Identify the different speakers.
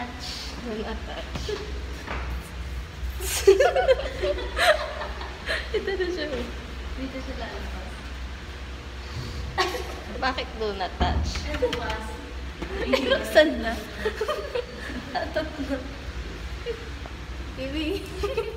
Speaker 1: touch.
Speaker 2: Don't attach. Ito na siya.
Speaker 1: Dito siya lalabas.
Speaker 2: Bakit do not touch?
Speaker 1: Ano ba?
Speaker 2: Saan na? Atat na. Baby.